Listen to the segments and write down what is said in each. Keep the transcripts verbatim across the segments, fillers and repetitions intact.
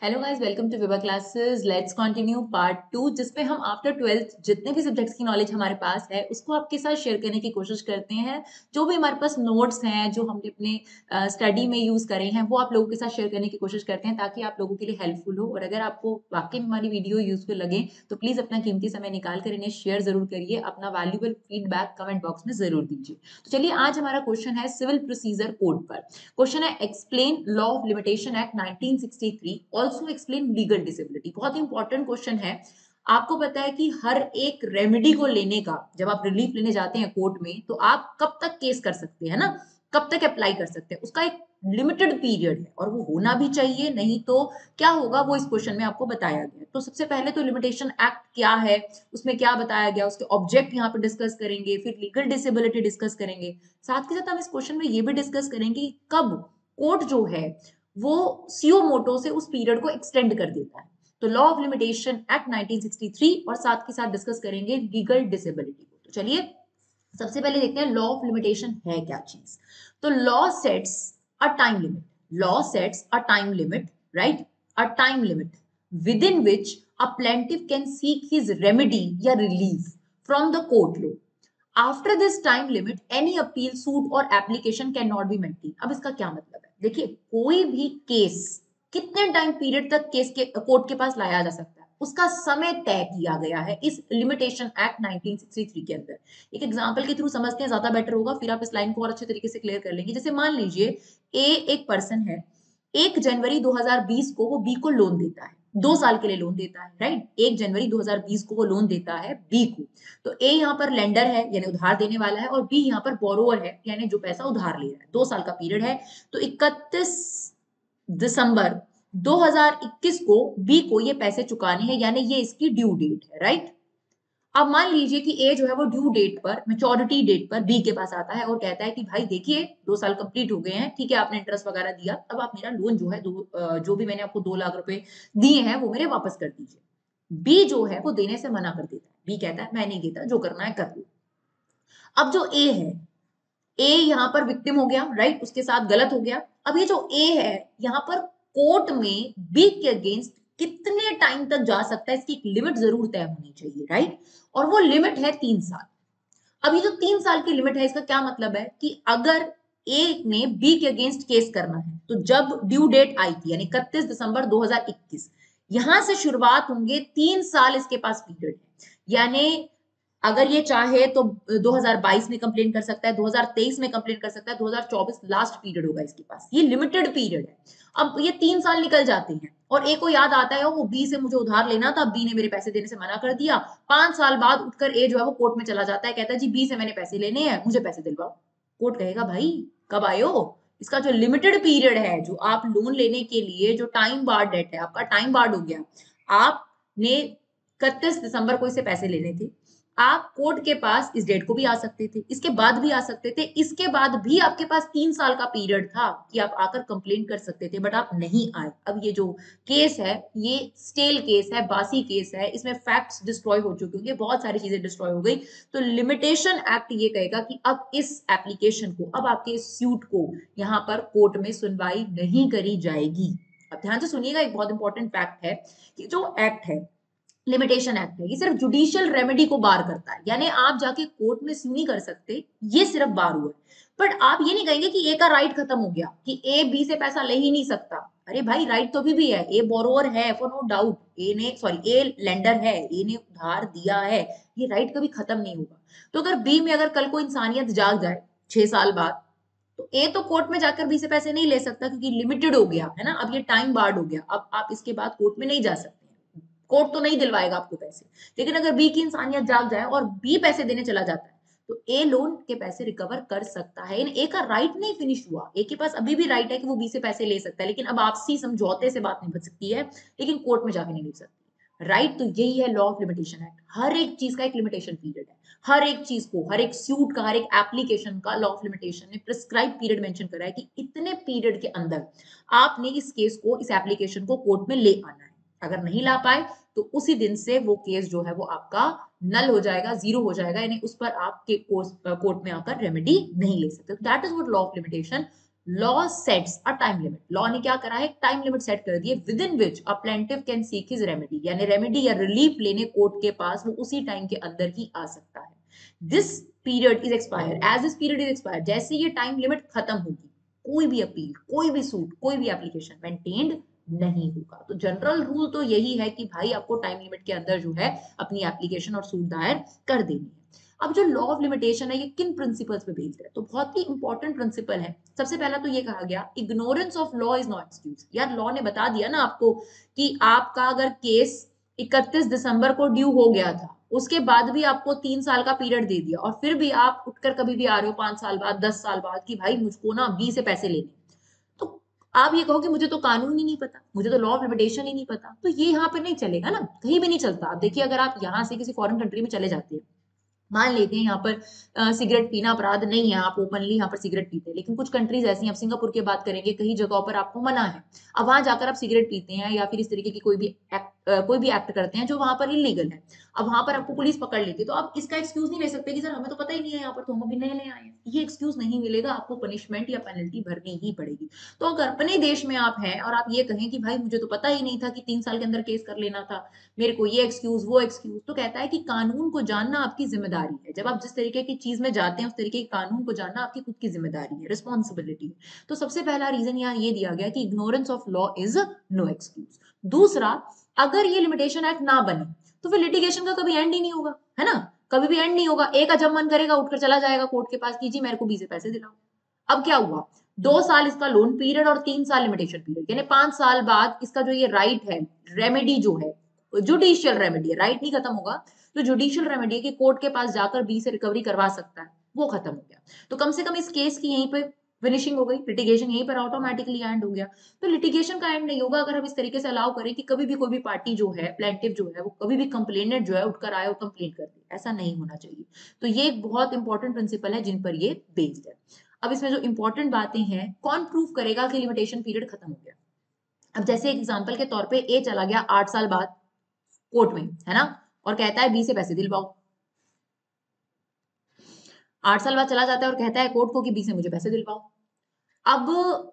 Hello guys, welcome to Viva classes. Let's continue part two, जिसमें हम after twelfth जितने भी सब्जेक्ट्स की नॉलेज हमारे पास है उसको आपके साथ शेयर करने की कोशिश करते हैं। जो भी हमारे पास नोट्स हैं जो हमने अपने स्टडी में यूज करे हैं वो आप लोगों के साथ शेयर करने की कोशिश करते हैं ताकि आप लोगों के लिए हेल्पफुल हो। और अगर आपको वाकई में हमारी वीडियो यूजफुल लगे तो प्लीज अपना कीमती समय निकाल कर इन्हें शेयर जरूर करिए। अपना वैल्यूबल फीडबैक कमेंट बॉक्स में जरूर दीजिए। तो चलिए, आज हमारा क्वेश्चन है सिविल प्रोसीजर कोड पर। क्वेश्चन है explain law of limitation act nineteen sixty three, also explain legal disability. बहुत इंपॉर्टेंट क्वेश्चन है। आपको पता है कि हर एक रेमेडी को लेने का, जब आप रिलीफ लेने जाते हैं कोर्ट में, तो आप कब तक केस कर सकते हैं ना, कब तक अप्लाई कर सकते हैं, उसका एक लिमिटेड पीरियड है और वो होना भी चाहिए। नहीं तो क्या होगा वो इस क्वेश्चन में आपको बताया गया। तो सबसे पहले तो लिमिटेशन एक्ट क्या है, उसमें क्या बताया गया, उसके ऑब्जेक्ट यहाँ पे डिस्कस करेंगे, फिर लीगल डिसेबिलिटी डिस्कस करेंगे। साथ के साथ हम इस क्वेश्चन में ये भी डिस्कस करेंगे कि कब कोर्ट जो है वो सीओ मोटो से उस पीरियड को एक्सटेंड कर देता है। तो law of limitation act nineteen sixty three और साथ के साथ डिस्कस करेंगे लीगल डिसेबिलिटी को। तो चलिए सबसे पहले देखते हैं लॉ ऑफ लिमिटेशन है क्या चीज। तो law sets a time limit, law sets a time limit, right, a time limit within which a plaintiff can seek his remedy या relief from the court law. After this time limit, any appeal, suit or application cannot be maintained. अब इसका क्या मतलब है? देखिए, कोई भी case कितने टाइम पीरियड तक केस के कोर्ट के पास लाया जा सकता है, उसका समय तय किया गया है इस limitation act nineteen sixty three के अंदर। एक एग्जांपल के थ्रू समझते हैं, ज्यादा बेटर होगा, फिर आप इस लाइन को और अच्छे तरीके से क्लियर कर लेंगे। जैसे मान लीजिए ए एक पर्सन है, एक जनवरी दो हज़ार बीस को वो बी को लोन देता है, दो साल के लिए लोन देता है, राइट। एक जनवरी दो हज़ार बीस को वो लोन देता है बी को। तो ए यहाँ पर लेंडर है यानी उधार देने वाला है, और बी यहाँ पर बोरोवर है यानी जो पैसा उधार ले रहा है। दो साल का पीरियड है। तो इकतीस दिसंबर दो हज़ार इक्कीस को बी को ये पैसे चुकाने हैं, यानी ये इसकी ड्यू डेट है, राइट। अब मान लीजिए कि ए जो है वो ड्यू डेट पर, मेच्योरिटी डेट पर बी के पास आता है और कहता है कि भाई देखिए दो साल कंप्लीट हो गए हैं, ठीक है, आपने इंटरेस्ट वगैरह दिया, अब आप मेरा लोन जो है दो जो भी मैंने आपको दो लाख रुपए दिए हैं वो मेरे वापस कर दीजिए। बी जो है वो देने से मना कर देता है। बी कहता है मैं नहीं देता, जो करना है कर लो। अब जो ए है, ए यहाँ पर विक्टिम हो गया, राइट, उसके साथ गलत हो गया। अब ये जो ए है यहाँ पर कोर्ट में बी के अगेंस्ट कितने टाइम तक जा सकता है, इसकी एक लिमिट जरूर तय होनी चाहिए, राइट। और वो लिमिट है तीन साल। अब ये जो तीन साल की लिमिट है, इसका क्या मतलब है कि अगर ए ने बी के अगेंस्ट केस करना है तो जब ड्यू डेट आई थी यानी इकतीस दिसंबर दो हज़ार इक्कीस, यहां से शुरुआत होंगे, तीन साल इसके पास पीरियड है। यानी अगर ये चाहे तो दो हज़ार बाईस में कंप्लेन कर सकता है, दो हज़ार तेईस में कंप्लेन कर सकता है, दो हज़ार चौबीस लास्ट पीरियड होगा इसके पास। ये लिमिटेड पीरियड है। अब ये तीन साल निकल जाते हैं और ए को याद आता है वो बी से मुझे उधार लेना था, बी ने मेरे पैसे देने से मना कर दिया। पांच साल बाद उठकर ए जो है वो कोर्ट में चला जाता है, कहता है जी बी से मैंने पैसे लेने हैं, मुझे पैसे दिलवाओ। कोर्ट कहेगा भाई कब आए हो, इसका जो लिमिटेड पीरियड है, जो आप लोन लेने के लिए जो टाइम बार्ड डेट है, आपका टाइम बार्ड हो गया। आपने इकतीस दिसंबर को इसे पैसे लेने थे, आप कोर्ट के पास इस डेट को भी आ सकते थे, इसके बाद भी आ सकते थे, इसके बाद भी आपके पास तीन साल का पीरियड था कि आप आकर कंप्लेंट कर सकते थे, बट आप नहीं आए। अब ये जो केस है ये स्टेल केस है, बासी केस है, इसमें फैक्ट्स डिस्ट्रॉय हो चुके होंगे, बहुत सारी चीजें डिस्ट्रॉय हो गई। तो लिमिटेशन एक्ट ये कहेगा कि अब इस एप्लीकेशन को, अब आपके सूट को यहाँ पर कोर्ट में सुनवाई नहीं करी जाएगी। अब ध्यान से सुनिएगा, एक बहुत इंपॉर्टेंट फैक्ट है कि जो एक्ट है, लिमिटेशन एक्ट है, ये सिर्फ जुडिशियल रेमेडी को बार करता है, यानी आप जाके कोर्ट में स्यू नहीं कर सकते, ये सिर्फ बार हुआ है। बट आप ये नहीं कहेंगे कि ए का राइट खत्म हो गया कि ए बी से पैसा ले ही नहीं सकता। अरे भाई राइट तो अभी भी है, ए बोरोवर है फॉर नो डाउट, ए ने सॉरी ए लेंडर है, ए ने उधार दिया है, ये राइट कभी खत्म नहीं होगा। तो अगर बी में अगर कल को इंसानियत जाग जाए छह साल बाद, तो ए तो कोर्ट में जाकर बी से पैसे नहीं ले सकता क्योंकि लिमिटेड हो गया है ना, अब ये टाइम बार्ड हो गया, अब आप इसके बाद कोर्ट में नहीं जा सकते, कोर्ट तो नहीं दिलवाएगा आपको पैसे। लेकिन अगर बी की इंसानियत जाग जाए और बी पैसे देने चला जाता है तो ए लोन के पैसे रिकवर कर सकता है। ए का राइट नहीं फिनिश हुआ, ए के पास अभी भी राइट है कि वो बी से पैसे ले सकता है, लेकिन अब आपसी समझौते से बात नहीं बच सकती है, लेकिन कोर्ट में जाके नहीं ले सकती। राइट तो यही है लॉ ऑफ लिमिटेशन एक्ट। हर एक चीज का एक लिमिटेशन पीरियड है, हर एक चीज को, हर एक सूट का, हर एक एप्लीकेशन का लॉ ऑफ लिमिटेशन ने प्रिस्क्राइब पीरियड मेंशन करा है कि इतने पीरियड के अंदर आपने इस केस को, इस एप्लीकेशन को कोर्ट में ले आना है। अगर नहीं ला पाए तो उसी दिन से वो केस जो है वो आपका नल हो जाएगा, जीरो हो जाएगा, यानी उस पर आप कोर्ट में आकर रेमेडी नहीं ले सकते। That is what law of limitation law sets a time limit, law ने क्या करा है, टाइम लिमिट सेट कर दी है within which a plaintiff can seek his remedy, यानी रेमेडी या रिलीफ लेने कोर्ट के पास वो उसी टाइम के अंदर ही आ सकता है। This period is expire, as this period is expire, जैसे ये टाइम लिमिट खत्म होगी कोई भी अपील, कोई भी सूट, कोई भी एप्लीकेशन मेंटेन्ड नहीं होगा। तो जनरल रूल तो यही है कि भाई आपको टाइम लिमिट के अंदर जो है अपनी एप्लीकेशन और सूट दायर कर देनी है। अब जो लॉ ऑफ लिमिटेशन है ये किन प्रिंसिपल्स पे बेस्ड है, तो बहुत ही इंपॉर्टेंट प्रिंसिपल है। सबसे पहला तो ये कहा गया ignorance of law is not excuse. यार लॉ ने बता दिया ना आपको कि आपका अगर केस इकतीस दिसंबर को ड्यू हो गया था, उसके बाद भी आपको तीन साल का पीरियड दे दिया और फिर भी आप उठकर कभी भी आ रहे हो पांच साल बाद, दस साल बाद कि भाई मुझको ना बी से पैसे लेने, तो आप ये कहो कि मुझे तो कानून ही नहीं पता, मुझे तो लॉ ऑफ लिमिटेशन ही नहीं पता, तो ये यहाँ पर नहीं चलेगा ना, कहीं भी नहीं चलता। आप देखिए अगर आप यहाँ से किसी फॉरेन कंट्री में चले जाते हैं, मान लेते हैं यहाँ पर अ, सिगरेट पीना अपराध नहीं है, आप ओपनली यहाँ पर सिगरेट पीते हैं, लेकिन कुछ कंट्रीज ऐसी हैं, अब सिंगापुर की बात करेंगे, कई जगहों पर आपको मना है। अब वहां जाकर आप सिगरेट पीते हैं या फिर इस तरीके की कोई भी एक्ट अ, कोई भी एक्ट करते हैं जो वहां पर इलीगल है, अब वहां पर आपको पुलिस पकड़ लेती है, तो आप इसका एक्सक्यूज नहीं ले सकते कि सर हमें तो पता ही नहीं है यहाँ पर, तो हम अभी नए नए आए हैं, ये एक्सक्यूज नहीं मिलेगा, आपको पनिशमेंट या पेनल्टी भरनी ही पड़ेगी। तो अगर अपने देश में आप हैं और आप ये कहें कि भाई मुझे तो पता ही नहीं था कि तीन साल के अंदर केस कर लेना था, मेरे को ये एक्सक्यूज वो एक्सक्यूज, तो कहता है कि कानून को जानना आपकी जिम्मेदारी है। जब आप जिस तरीके की चीज में जाते हैं उस तरीके के कानून को जानना आपकी खुद की जिम्मेदारी है, रिस्पॉन्सिबिलिटी है। तो सबसे पहला रीजन यहाँ ये दिया गया कि ignorance of law is no excuse. दूसरा, अगर ये लिमिटेशन एक्ट ना बने तो फिर लिटिगेशन का कभी एंड ही नहीं होगा, है ना, कभी भी एंड नहीं होगा। एक का जब मन करेगा उठकर चला जाएगा कोर्ट के पास कि जी मेरे को बी से पैसे दिलाओ। अब क्या हुआ, दो साल इसका लोन पीरियड और तीन साल लिमिटेशन पीरियड, यानी पांच साल बाद इसका जो ये राइट है, रेमेडी जो है, जुडिशियल रेमेडी है, राइट नहीं खत्म होगा, तो जुडिशियल रेमेडी है कि कोर्ट के पास जाकर बी से रिकवरी करवा सकता है, वो खत्म हो गया। तो कम से कम इस केस की यहीं पे फिनिशिंग हो गई, लिटिगेशन यहीं पर ऑटोमेटिकली एंड हो गया। तो लिटिगेशन का एंड नहीं होगा अगर हम इस तरीके से अलाउ करें कि कभी भी कोई भी पार्टी जो है, प्लेंटिफ जो है, वो कभी भी कंप्लेनेंट जो है उठकर आए और कंप्लेन कर दे, ऐसा नहीं होना चाहिए। तो ये एक बहुत इंपॉर्टेंट प्रिंसिपल है जिन पर ये बेस्ड है। अब इसमें जो इंपॉर्टेंट बातें हैं, कौन प्रूफ करेगा कि लिमिटेशन पीरियड खत्म हो गया। अब जैसे एक एग्जांपल के तौर पे ए चला गया आठ साल बाद कोर्ट में, है ना, और कहता है बी से पैसे दिलवाओ। आठ साल बाद चला जाता है और कहता है कोर्ट को कि बी से मुझे पैसे दिलवाओ। अब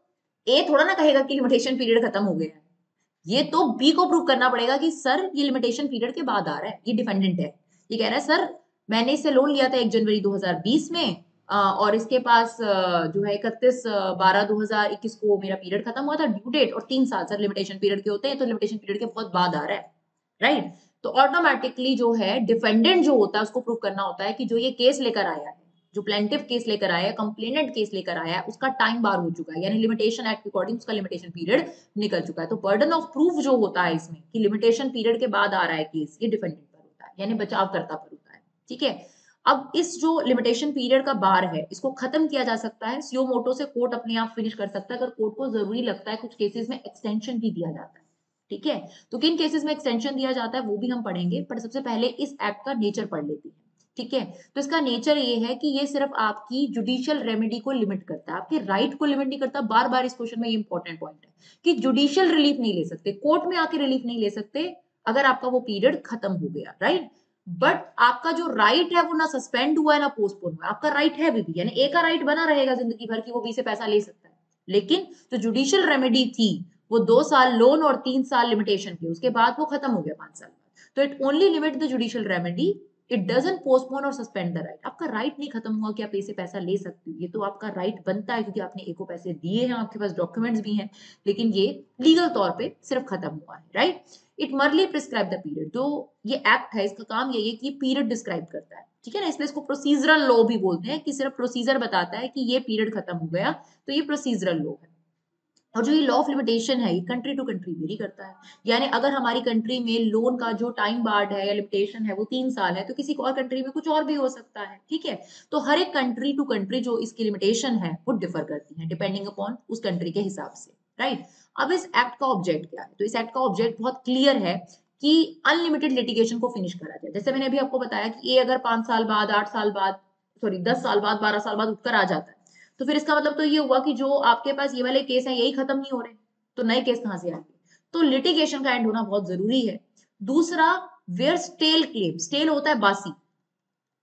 ए थोड़ा ना कहेगा कि लिमिटेशन पीरियड खत्म हो गया है, ये तो बी को प्रूव करना पड़ेगा कि सर ये लिमिटेशन पीरियड के बाद आ रहा है, ये डिफेंडेंट है, ये कह रहा है सर मैंने इससे लोन लिया था एक जनवरी दो हज़ार बीस में, अ, और इसके पास अ, जो है इकतीस बारह दो हजार इक्कीस को मेरा पीरियड खत्म हुआ था, ड्यू डेट और तीन साल सर लिमिटेशन पीरियड के होते हैं, तो लिमिटेशन पीरियड के बहुत बाद आ रहा है, राइट। तो ऑटोमेटिकली जो है डिफेंडेंट जो होता है उसको प्रूव करना होता है कि जो ये केस लेकर आया है, जो प्लेंटिफ केस लेकर आया है, कंप्लेनेंट केस लेकर आया है, उसका टाइम बार हो चुका है, यानी लिमिटेशन एक्ट के अकॉर्डिंग उसका लिमिटेशन पीरियड निकल चुका है। तो बर्डन ऑफ प्रूफ जो होता है इसमें कि लिमिटेशन पीरियड के बाद आ रहा है केस, ये डिफेंडेंट पर होता है, यानी बचावकर्ता पर होता है, ठीक है। अब इस जो लिमिटेशन पीरियड का बार है इसको खत्म किया जा सकता है, सियो मोटो से कोर्ट अपने आप फिनिश कर सकता है, अगर कोर्ट को जरूरी लगता है, कुछ केसेस में एक्सटेंशन भी दिया जाता है, ठीक है। तो किन केसेस में एक्सटेंशन दिया जाता है वो भी हम पढ़ेंगे, पर सबसे पहले इस एक्ट का नेचर पढ़ लेते हैं, ठीक है। तो इसका नेचर ये है कि ये सिर्फ आपकी जुडिशियल रेमेडी को लिमिट करता है, आपके राइट को लिमिट नहीं करता। बार बार इस क्वेश्चन में ये इंपॉर्टेंट पॉइंट है कि जुडिशियल रिलीफ नहीं ले सकते, कोर्ट में आके रिलीफ नहीं ले सकते अगर आपका वो पीरियड खत्म हो गया, राइट। बट आपका जो राइट है वो ना सस्पेंड हुआ है ना पोस्टपोन हुआ है, आपका राइट है भी, भी यानी ए का राइट बना रहेगा जिंदगी भर की, वो बी से पैसा ले सकता है। लेकिन जो जुडिशियल रेमेडी थी वो दो साल लोन और तीन साल लिमिटेशन की, उसके बाद वो खत्म हो गया पांच साल बाद। तो it only limit the judicial remedy, it doesn't postpone और सस्पेंड द राइट। आपका राइट right नहीं खत्म हुआ कि आप ए से पैसा ले सकते हो, ये तो आपका राइट right बनता है क्योंकि आपने ए को पैसे दिए हैं, आपके पास डॉक्यूमेंट्स भी हैं, लेकिन ये लीगल तौर पे सिर्फ खत्म हुआ है, right. It merely prescribe the period, जो ये एक्ट है इसका काम यही है कि पीरियड डिस्क्राइब करता है, ठीक है ना, इसलिए इसको प्रोसीजरल लॉ भी बोलते हैं कि सिर्फ प्रोसीजर बताता है कि ये पीरियड खत्म हो गया, तो ये प्रोसीजरल लॉ है। और जो ये लॉ ऑफ लिमिटेशन है ये कंट्री टू कंट्री वेरी करता है, यानी अगर हमारी कंट्री में लोन का जो टाइम बार्ड है या लिमिटेशन है वो तीन साल है, तो किसी और कंट्री में कुछ और भी हो सकता है, ठीक है। तो हर एक कंट्री टू कंट्री जो इसकी लिमिटेशन है वो डिफर करती है डिपेंडिंग अपॉन उस कंट्री के हिसाब से, राइट। अब इस एक्ट का ऑब्जेक्ट क्या है, तो इस एक्ट का ऑब्जेक्ट बहुत क्लियर है कि अनलिमिटेड लिटिगेशन को फिनिश करा जाए। जैसे मैंने अभी आपको बताया कि ये अगर पांच साल बाद, आठ साल बाद, सॉरी दस साल बाद, बारह साल बाद उठकर आ जाता है, तो फिर इसका मतलब तो ये हुआ कि जो आपके पास ये वाले केस हैं यही खत्म नहीं हो रहे, तो नए केस कहां से आएंगे। तो लिटिगेशन का एंड होना बहुत जरूरी है। दूसरा, वेयर स्टेल क्लेम, स्टेल होता है बासी,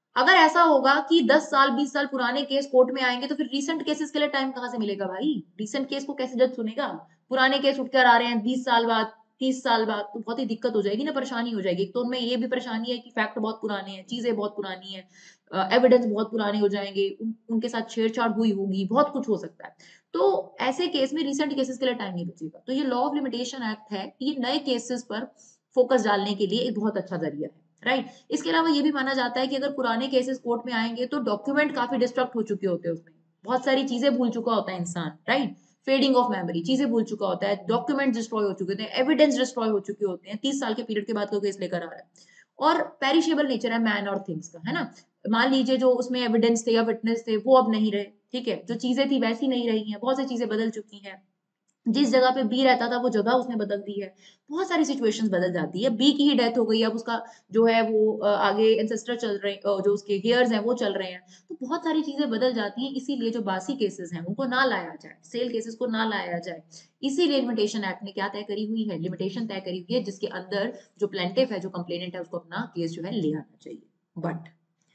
अगर ऐसा होगा कि दस साल बीस साल पुराने केस कोर्ट में आएंगे तो फिर रीसेंट केसेस के लिए टाइम कहाँ से मिलेगा भाई? रीसेंट केस को कैसे जज सुनेगा? पुराने केस उठकर आ रहे हैं बीस साल बाद, तीस साल बाद, तो बहुत ही दिक्कत हो जाएगी ना, परेशानी हो जाएगी। तो उनमें ये भी परेशानी है कि फैक्ट बहुत पुराने हैं, चीजें बहुत पुरानी है, एविडेंस बहुत पुराने हो जाएंगे, उन, उनके साथ छेड़छाड़ हुई होगी, बहुत कुछ हो सकता है। तो ऐसे केस में रिसेंट केसेस के लिए टाइम नहीं बचेगा। तो ये लॉ ऑफ लिमिटेशन एक्ट है, ये नए केसेस पर फोकस डालने के लिए एक बहुत अच्छा जरिया है, राइट। इसके अलावा ये भी माना जाता है कि अगर पुराने केसेस कोर्ट में आएंगे तो डॉक्यूमेंट काफी डिस्ट्रक्ट हो चुके होते हैं, उसमें बहुत सारी चीजें भूल चुका होता है इंसान, राइट। फेडिंग ऑफ मेमोरी, चीजें भूल चुका होता है, डॉक्यूमेंट डिस्ट्रॉय हो चुके होते हैं, एविडेंस डिस्ट्रॉय हो चुके होते हैं, तीस साल के पीरियड के बाद कोई केस लेकर आ रहा है। और पेरिशेबल नेचर है मैन और थिंग्स का, है ना। मान लीजिए जो उसमें एविडेंस थे या विटनेस थे वो अब नहीं रहे, ठीक है, जो चीजें थी वैसी नहीं रही हैं, बहुत सी चीजें बदल चुकी हैं। जिस जगह पे बी रहता था वो जगह उसने बदल दी है, बहुत सारी सिचुएशंस बदल जाती है। बी की ही डेथ हो गई, अब उसका जो है वो अ, आगे एंसेस्टर चल रहे हैं, जो उसके हेयर्स हैं वो चल रहे हैं, तो बहुत सारी चीजें बदल जाती हैं। इसीलिए जो बासी केसेस हैं उनको ना लाया जाए, सेल केसेस को ना लाया जाए। इसीलिए लिमिटेशन एक्ट ने क्या तय करी हुई है, लिमिटेशन तय करी हुई है, जिसके अंदर जो प्लेंटिफ है, जो कंप्लेनेंट है, उसको अपना केस जो है ले आना चाहिए। बट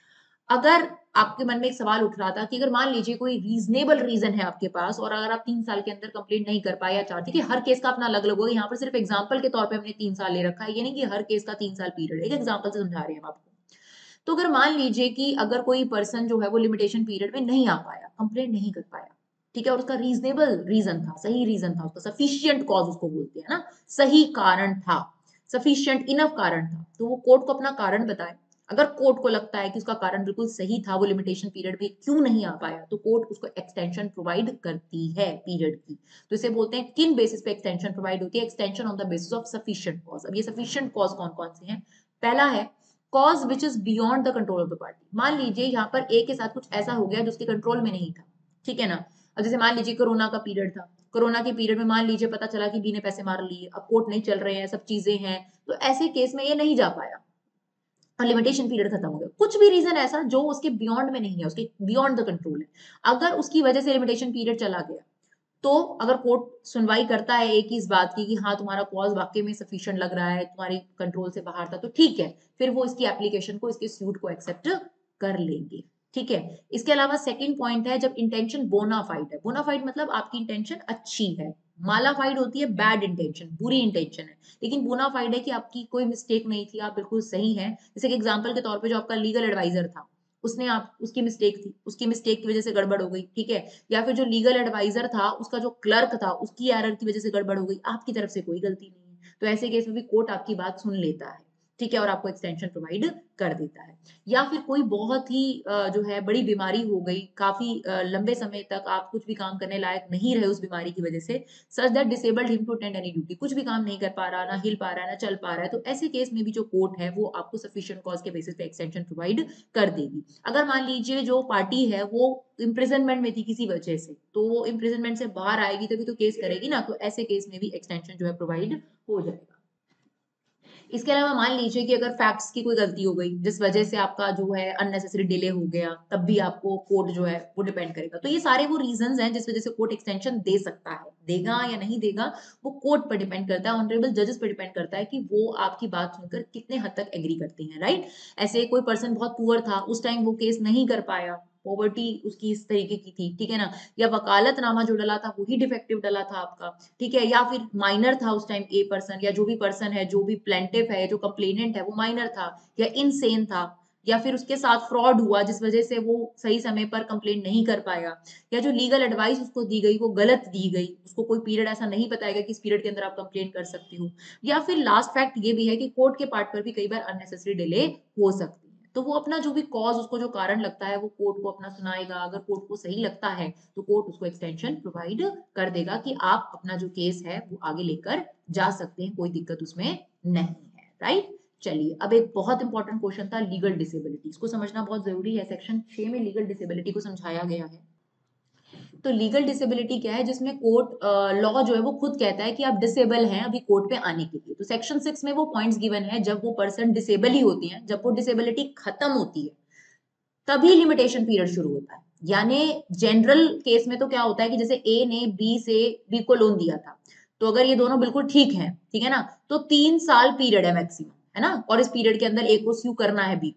अगर आपके मन में एक सवाल उठ रहा था कि अगर मान लीजिए कोई रीजनेबल रीजन है आपके पास और अगर आप तीन साल के अंदर कंप्लीट नहीं कर पाए या चाहते कि हर केस का अपना अलग अलग होगा, यहाँ पर सिर्फ एग्जांपल के तौर पे हमने तीन साल ले रखा है, ये नहीं कि हर केस का तीन साल पीरियड, एक एग्जांपल से समझा रहे हैं हम आपको। तो अगर मान लीजिए कि अगर कोई पर्सन जो है वो लिमिटेशन पीरियड में नहीं आ पाया, कंप्लेंट नहीं कर पाया, ठीक है, और उसका रीजनेबल रीजन था, सही रीजन था, उसका सफिशियंट कॉज उसको बोलते हैं ना, सही कारण था, सफिशियंट इनफ कारण था, तो वो कोर्ट को अपना कारण बताए। अगर कोर्ट को लगता है कि उसका कारण बिल्कुल सही था, वो लिमिटेशन पीरियड में क्यों नहीं आ पाया, तो कोर्ट उसको एक्सटेंशन प्रोवाइड करती है पीरियड की। तो इसे बोलते हैं किन बेसिस पे एक्सटेंशन प्रोवाइड होती है, extension on the basis of sufficient cause. अब ये सफिशिएंट कॉज कौन कौन से हैं? पहला है cause which is beyond the control of the party. मान लीजिए यहाँ पर ए के साथ कुछ ऐसा हो गया जो उसके कंट्रोल में नहीं था, ठीक है ना। अब जैसे मान लीजिए कोरोना का पीरियड था, कोरोना के पीरियड में मान लीजिए पता चला कि बी ने पैसे मार लिए, अब कोर्ट नहीं चल रहे हैं, सब चीजें हैं, तो ऐसे केस में ये नहीं जा पाया और लिमिटेशन पीरियड खत्म हो गया। कुछ भी रीजन ऐसा जो उसके बियॉन्ड में नहीं है, उसके बियॉन्ड द कंट्रोल है, अगर उसकी वजह से लिमिटेशन पीरियड चला गया, तो अगर कोर्ट सुनवाई करता है एक ही इस बात की कि हाँ तुम्हारा कॉज वाकई में सफिशिएंट लग रहा है, तुम्हारी कंट्रोल से बाहर था, तो ठीक है, फिर वो इसकी एप्लीकेशन को, इसके सूट को एक्सेप्ट कर लेंगे, ठीक है। इसके अलावा सेकंड पॉइंट है जब इंटेंशन बोनाफाइड है। बोनाफाइड मतलब आपकी इंटेंशन अच्छी है, मालाफाइड होती है बैड इंटेंशन, बुरी इंटेंशन है, लेकिन बोनाफाइड है कि आपकी कोई मिस्टेक नहीं थी, आप बिल्कुल सही हैं। जैसे कि एग्जांपल के तौर पे जो आपका लीगल एडवाइजर था, उसने आप उसकी मिस्टेक थी, उसकी मिस्टेक की वजह से गड़बड़ हो गई, ठीक है, या फिर जो लीगल एडवाइजर था उसका जो क्लर्क था उसकी एरर की वजह से गड़बड़ हो गई, आपकी तरफ से कोई गलती नहीं है, तो ऐसे केस में भी कोर्ट आपकी बात सुन लेता है, ठीक है, और आपको एक्सटेंशन प्रोवाइड कर देता है। या फिर कोई बहुत ही अ, जो है बड़ी बीमारी हो गई, काफी अ, लंबे समय तक आप कुछ भी काम करने लायक नहीं रहे उस बीमारी की वजह से, such that disabled him to attend any duty, कुछ भी काम नहीं कर पा रहा, ना हिल पा रहा है, ना चल पा रहा है, तो ऐसे केस में भी जो कोर्ट है वो आपको सफिशिएंट कॉज के बेसिस पे एक्सटेंशन प्रोवाइड कर देगी। अगर मान लीजिए जो पार्टी है वो इम्प्रिजनमेंट में थी किसी वजह से, तो वो इम्प्रिजनमेंट से बाहर आएगी तभी तो केस करेगी ना, तो ऐसे केस में भी एक्सटेंशन जो है प्रोवाइड हो जाएगा। इसके अलावा मान लीजिए कि अगर फैक्ट्स की कोई गलती हो गई जिस वजह से आपका जो है अननेसेसरी डिले हो गया, तब भी आपको कोर्ट जो है वो डिपेंड करेगा। तो ये सारे वो रीजंस हैं जिस वजह से कोर्ट एक्सटेंशन दे सकता है, देगा या नहीं देगा वो कोर्ट पर डिपेंड करता है, ऑनरेबल जजेस पर डिपेंड करता है कि वो आपकी बात सुनकर कितने हद तक एग्री करते हैं, राइट। ऐसे कोई पर्सन बहुत पुअर था, उस टाइम वो केस नहीं कर पाया, पॉवर्टी उसकी इस तरीके की थी, ठीक है ना, या वकालतनामा जो डला था वही डिफेक्टिव डला था आपका, ठीक है, या फिर माइनर था उस टाइम ए पर्सन, या जो भी पर्सन है, जो भी प्लेंटिफ है, जो कंप्लेनेंट है वो माइनर था या इनसेन था, या फिर उसके साथ फ्रॉड हुआ जिस वजह से वो सही समय पर कंप्लेंट नहीं कर पाया, या जो लीगल एडवाइस उसको दी गई वो गलत दी गई, उसको कोई पीरियड ऐसा नहीं बताएगा कि इस पीरियड के अंदर आप कंप्लेंट कर सकती हो, या फिर लास्ट फैक्ट ये भी है कि कोर्ट के पार्ट पर भी कई बार अननेसेसरी डिले हो सकती है। तो वो अपना जो भी कॉज, उसको जो कारण लगता है वो कोर्ट को अपना सुनाएगा, अगर कोर्ट को सही लगता है तो कोर्ट उसको एक्सटेंशन प्रोवाइड कर देगा कि आप अपना जो केस है वो आगे लेकर जा सकते हैं, कोई दिक्कत उसमें नहीं है, राइट। चलिए अब एक बहुत इंपॉर्टेंट क्वेश्चन था लीगल डिसेबिलिटी, इसको समझना बहुत जरूरी है। सेक्शन छह में लीगल डिसेबिलिटी को समझाया गया है। तो लीगल डिसेबिलिटी क्या है, जिसमें कोर्ट लॉ जो है वो खुद कहता है कि आप डिसेबल हैं अभी कोर्ट पे आने के लिए। तो सेक्शन सिक्स में वो पॉइंट्स गिवन है, जब वो पर्सन डिसेबल ही होती है, जब वो डिसेबिलिटी खत्म होती है तभी लिमिटेशन पीरियड शुरू होता है। यानी जनरल केस में तो क्या होता है कि जैसे ए ने बी से बी को लोन दिया था, तो अगर ये दोनों बिल्कुल ठीक हैं, ठीक है ना, तो तीन साल पीरियड है मैक्सिमम, है ना, और इस पीरियड के अंदर ए को स्यू करना है बी को।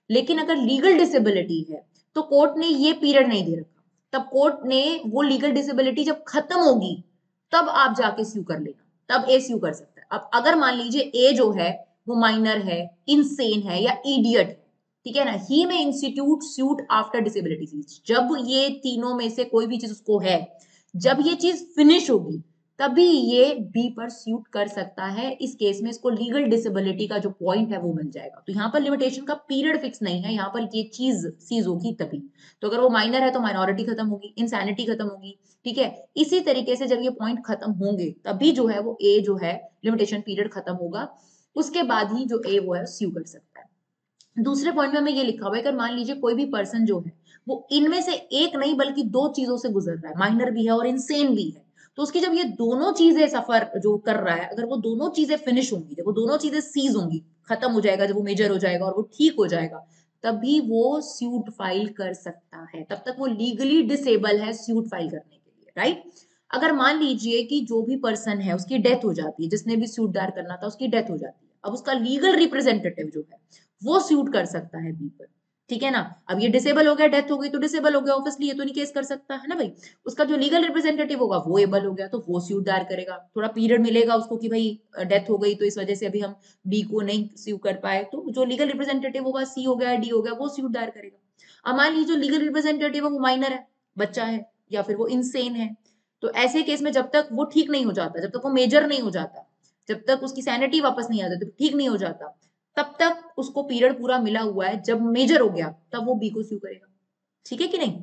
लेकिन अगर लीगल डिसेबिलिटी है तो कोर्ट ने ये पीरियड नहीं दे रखा, तब कोर्ट ने वो लीगल डिसेबिलिटी जब खत्म होगी तब आप जाके स्यू कर लेना, तब ए स्यू कर सकता है। अब अगर मान लीजिए ए जो है वो माइनर है, इनसेन है या इडियट है, ठीक है ना, ही में इंस्टीट्यूट सूट आफ्टर डिसेबिलिटी। जब ये तीनों में से कोई भी चीज उसको है, जब ये चीज फिनिश होगी तभी ये बी पर सूट कर सकता है। इस केस में इसको लीगल डिसेबिलिटी का जो पॉइंट है वो मिल जाएगा। तो यहाँ पर लिमिटेशन का पीरियड फिक्स नहीं है, यहाँ पर ये चीज सीज होगी तभी। तो अगर वो माइनर है तो माइनॉरिटी खत्म होगी, इंसैनिटी खत्म होगी, ठीक है। इसी तरीके से जब ये पॉइंट खत्म होंगे तभी जो है वो ए जो है लिमिटेशन पीरियड खत्म होगा, उसके बाद ही जो ए वो है स्यू कर सकता है। दूसरे पॉइंट में हमें ये लिखा हुआ है, अगर मान लीजिए कोई भी पर्सन जो है वो इनमें से एक नहीं बल्कि दो चीजों से गुजर रहा है, माइनर भी है और इनसेन भी है, तो उसकी जब ये दोनों चीजें सफर जो कर रहा है, अगर वो दोनों चीजें फिनिश होंगी, जब वो दोनों चीजें सीज होंगी, खत्म हो जाएगा, जब वो मेजर हो जाएगा और वो ठीक हो जाएगा, तभी वो सूट फाइल कर सकता है। तब तक वो लीगली डिसेबल है सूट फाइल करने के लिए, राइट। अगर मान लीजिए कि जो भी पर्सन है उसकी डेथ हो जाती है, जिसने भी सूट दायर करना था उसकी डेथ हो जाती है, अब उसका लीगल रिप्रेजेंटेटिव जो है वो सूट कर सकता है बी पर, ठीक है ना। अब ये डिसेबल हो गया, डेथ हो गई तो डिसेबल हो गया, ऑब्वियसली ये तो नहीं केस कर सकता है ना भाई। उसका जो लीगल रिप्रेजेंटेटिव होगा वो एबल हो गया तो वो सूट दायर करेगा, थोड़ा पीरियड मिलेगा उसको कि भाई डेथ हो गई तो इस वजह से अभी हम बी को नहीं स्यू कर पाए, तो जो लीगल रिप्रेजेंटेटिव होगा, सी हो गया, डी हो गया, वो सूट दायर करेगा। अब मान लीजिए जो लीगल रिप्रेजेंटेटिव है वो माइनर है, बच्चा है, या फिर वो इनसेन है, तो ऐसे केस में जब तक वो ठीक नहीं हो जाता, जब तक वो मेजर नहीं हो जाता, जब तक उसकी सैनिटी वापस नहीं आ जाती, ठीक नहीं हो जाता, तब तक उसको पीरियड पूरा मिला हुआ है। जब मेजर हो गया तब वो बी को स्यू करेगा, ठीक है कि नहीं।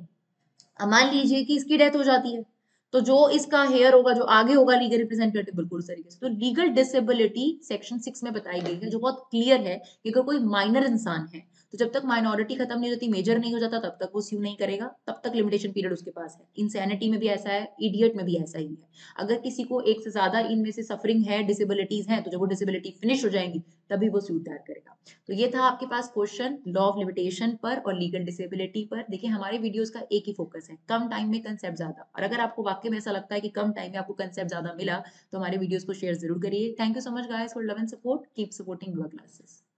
अब मान लीजिए कि इसकी डेथ हो जाती है, तो जो इसका हेयर होगा, जो आगे होगा लीगल रिप्रेजेंटेटिव, बिल्कुल उस तरीके से। तो लीगल डिसेबिलिटी सेक्शन सिक्स में बताई गई है, जो बहुत क्लियर है कि अगर कोई माइनर इंसान है तो जब तक माइनॉरिटी खत्म नहीं होती, मेजर नहीं हो जाता, तब तक वो स्यू नहीं करेगा, तब तक लिमिटेशन पीरियड उसके पास है। इंसैनिटी में भी ऐसा है, इडियट में भी ऐसा ही है। अगर किसी को एक से ज्यादा इनमें से सफरिंग है, डिसेबिलिटीज हैं, तो जब वो डिसेबिलिटी फिनिश हो जाएंगी तभी वो सूट दायर करेगा। तो ये था आपके पास क्वेश्चन लॉ ऑफ लिमिटेशन पर और लीगल डिसेबिलिटी पर। देखिए हमारे वीडियोस का एक ही फोकस है, कम टाइम में कंसेप्ट ज्यादा। और अगर आपको वाकई में ऐसा लगता है कि कम टाइम में आपको कंसेप्ट ज्यादा मिला तो हमारे वीडियोस को शेयर जरूर करिए। Thank you so much guys for love and support, keep supporting your classes.